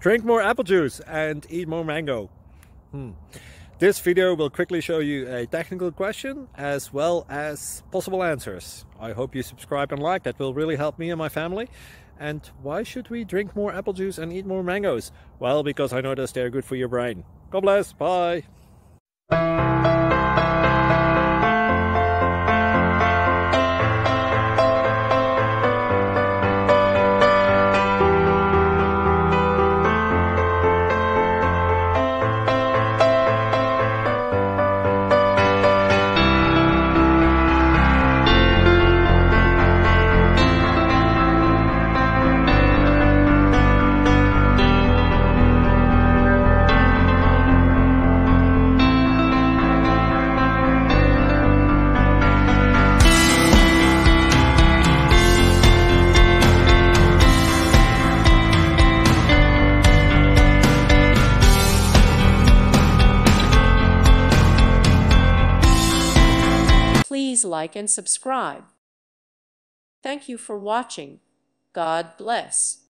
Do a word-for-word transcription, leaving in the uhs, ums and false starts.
Drink more apple juice and eat more mango. Hmm. This video will quickly show you a technical question as well as possible answers. I hope you subscribe and like, that will really help me and my family. And why should we drink more apple juice and eat more mangoes? Well, because I noticed they're good for your brain. God bless, bye! Please like and subscribe. Thank you for watching. God bless.